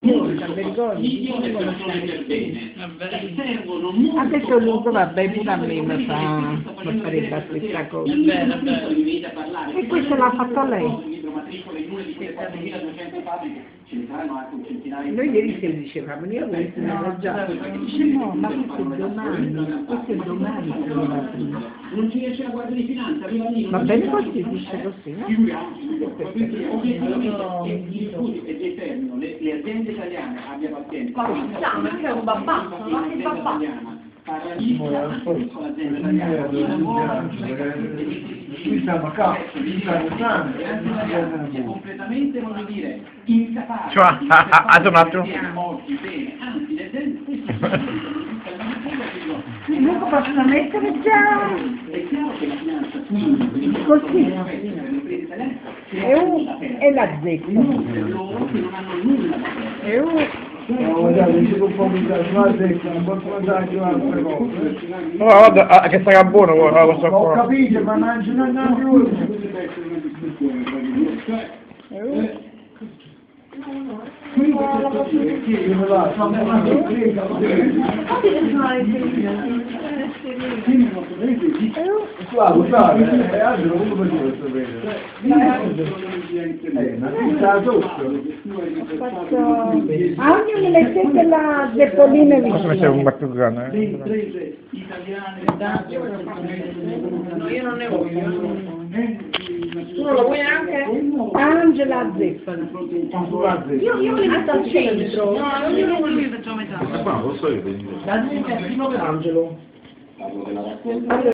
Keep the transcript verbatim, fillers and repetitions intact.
Adesso Luca vabbè pure a me mi fa mi farebbe questa cosa. E questo l'ha fatto lei. Noi ieri se lo dicevamo, io avevo insegnato già. Dice no, ma questo è domani, questo è domani che lo va prima. Non ci riesce la guardia di finanza, arriva lì. Va bene così, dice così, no? Le aziende italiane abbiano pazienza. Ma diciamo che è un babazzo, ma che babazzo? Qui siamo a capo, qui siamo completamente, voglio dire, incapaci. Cioè, aspetta un attimo. Anzi, le aziende Luca possono mettere già è chiaro che la finanza così. E, un, e la zecca. loro che non hanno nulla da fare. E un... No, guardate, dice un po' di guardate, non posso mangiare altre cose. No, guarda, ah, che sarà buono quello questo Ho qua. capito, ma mangio una più. Guarda, guarda, è altro come potete sapere. Eh, ma si sta sotto. A ognuno mettete la zeppolina Posso mettere un battucano, Le eh? imprese italiane No, io non ne voglio. Tu non lo vuoi anche? Angela zeppola. Io, io li metto al centro. No, io non voglio mettere a metà. Ma qua non so io. La zeppola è primo per Angelo.